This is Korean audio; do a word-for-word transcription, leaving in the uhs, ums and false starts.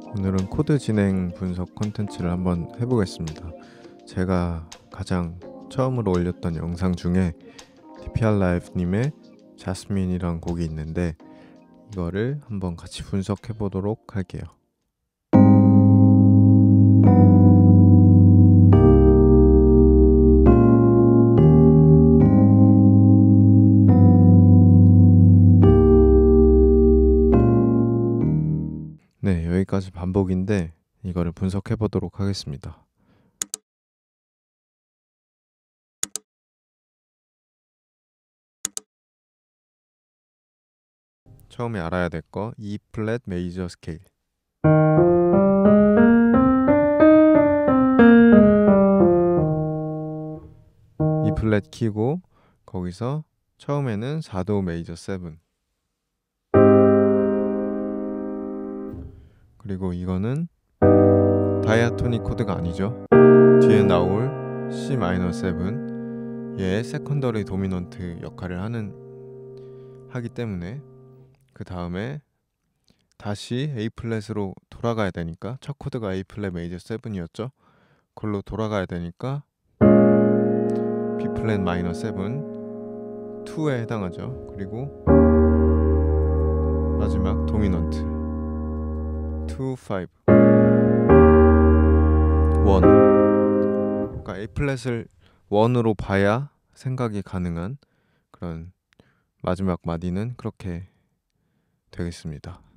오늘은 코드 진행 분석 컨텐츠를 한번 해보겠습니다. 제가 가장 처음으로 올렸던 영상 중에 티피알라이프님의 자스민이란 곡이 있는데 이거를 한번 같이 분석해 보도록 할게요. 네, 여기까지 반복인데 이거를 분석해 보도록 하겠습니다. 처음에 알아야 될 거 E 플랫 메이저 스케일. E 플랫 키고 거기서 처음에는 사도 메이저 세븐. 그리고 이거는 다이아토닉 코드가 아니죠. 뒤에 나올 C 마이너 세븐 얘의 세컨더리 도미넌트 역할을 하는 하기 때문에 그 다음에 다시 A 플랫으로 돌아가야 되니까 첫 코드가 A 플랫 메이저 세븐이었죠. 그걸로 돌아가야 되니까 B 플랫 마이너 세븐 이에 해당하죠. 그리고 마지막 도미넌트 이, 오 일. 그러니까 A 플랫을 일으로 봐야 생각이 가능한 그런 마지막 마디는 그렇게 되겠습니다.